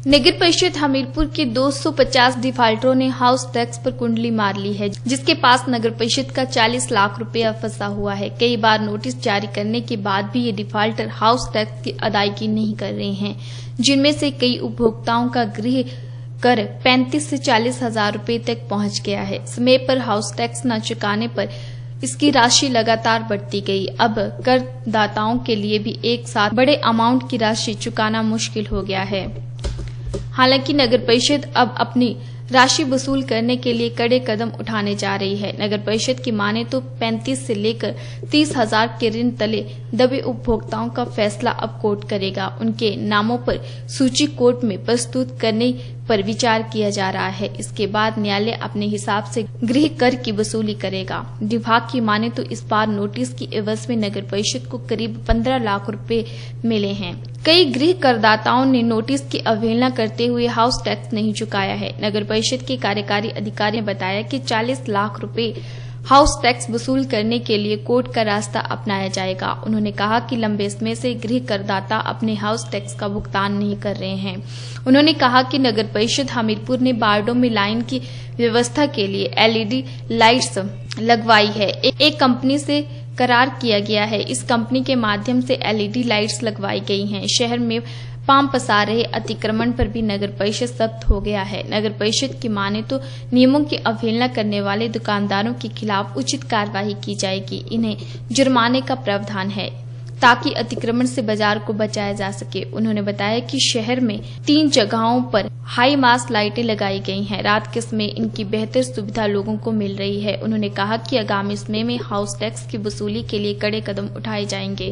नगर परिषद हमीरपुर के 250 डिफाल्टरों ने हाउस टैक्स पर कुंडली मार ली है, जिसके पास नगर परिषद का 40 लाख रुपया फंसा हुआ है। कई बार नोटिस जारी करने के बाद भी ये डिफाल्टर हाउस टैक्स की अदायगी नहीं कर रहे हैं, जिनमें से कई उपभोक्ताओं का गृह कर 35 से 40 हजार रुपए तक पहुंच गया है। समय पर हाउस टैक्स न चुकाने पर इसकी राशि लगातार बढ़ती गई। अब करदाताओं के लिए भी एक साथ बड़े अमाउंट की राशि चुकाना मुश्किल हो गया है। हालांकि नगर परिषद अब अपनी राशि वसूल करने के लिए कड़े कदम उठाने जा रही है। नगर परिषद की माने तो 35 से लेकर 30 हजार के ऋण तले दबे उपभोक्ताओं का फैसला अब कोर्ट करेगा। उनके नामों पर सूची कोर्ट में प्रस्तुत करने पर विचार किया जा रहा है। इसके बाद न्यायालय अपने हिसाब से गृह कर की वसूली करेगा। विभाग की माने तो इस बार नोटिस की एवज में नगर परिषद को करीब 15 लाख रुपए मिले हैं। कई गृह करदाताओं ने नोटिस की अवहेलना करते हुए हाउस टैक्स नहीं चुकाया है। नगर परिषद के कार्यकारी अधिकारी ने बताया कि 40 लाख रुपए हाउस टैक्स वसूल करने के लिए कोर्ट का रास्ता अपनाया जाएगा। उन्होंने कहा कि लंबे समय से गृह करदाता अपने हाउस टैक्स का भुगतान नहीं कर रहे हैं। उन्होंने कहा कि नगर परिषद हमीरपुर ने वार्डों में लाइन की व्यवस्था के लिए LED लाइट्स लगवाई है। एक कंपनी से करार किया गया है। इस कंपनी के माध्यम से LED लाइट्स लगवाई गई हैं। शहर में पाम पसार रहे अतिक्रमण पर भी नगर परिषद सख्त हो गया है। नगर परिषद की माने तो नियमों की अवहेलना करने वाले दुकानदारों के खिलाफ उचित कार्रवाई की जाएगी। इन्हें जुर्माने का प्रावधान है ताकि अतिक्रमण से बाजार को बचाया जा सके। उन्होंने बताया कि शहर में 3 जगहों पर हाई मास्ट लाइटें लगाई गई हैं। रात के समय इनकी बेहतर सुविधा लोगों को मिल रही है। उन्होंने कहा कि आगामी समय में हाउस टैक्स की वसूली के लिए कड़े कदम उठाए जाएंगे।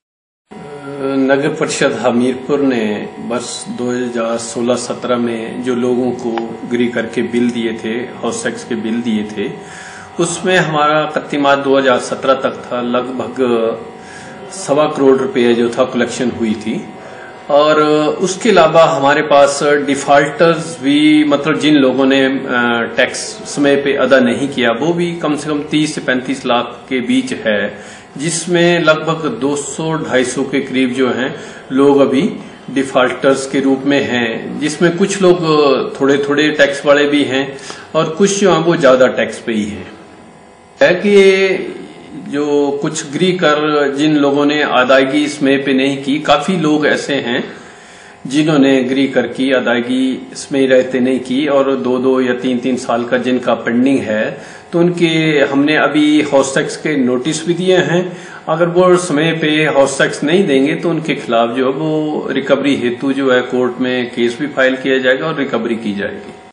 नगर परिषद हमीरपुर ने वर्ष 2016-17 में जो लोगों को गृह कर के बिल दिए थे, हाउस टैक्स के बिल दिए थे, उसमें हमारा कत्तीमाह 2017 तक था। लगभग 1.25 करोड़ रुपए जो था कलेक्शन हुई थी। और उसके अलावा हमारे पास डिफाल्टर्स भी, मतलब जिन लोगों ने टैक्स समय पे अदा नहीं किया, वो भी कम से कम 30 से 35 लाख के बीच है, जिसमें लगभग 200-250 के करीब जो हैं लोग अभी डिफाल्टर्स के रूप में हैं, जिसमें कुछ लोग थोड़े थोड़े टैक्स वाले भी हैं और कुछ जो हैं वो ज्यादा टैक्स पे ही है कि जो कुछ गृह कर जिन लोगों ने अदायगी समय पे नहीं की, काफी लोग ऐसे हैं जिन्होंने गृह कर की अदायगी इसमें रहते नहीं की और 2-2 या 3-3 साल का जिनका पेंडिंग है, तो उनके हमने अभी हाउस टैक्स के नोटिस भी दिए हैं। अगर वो समय पे हाउस टैक्स नहीं देंगे तो उनके खिलाफ जो है वो रिकवरी हेतु जो है कोर्ट में केस भी फाइल किया जाएगा और रिकवरी की जाएगी।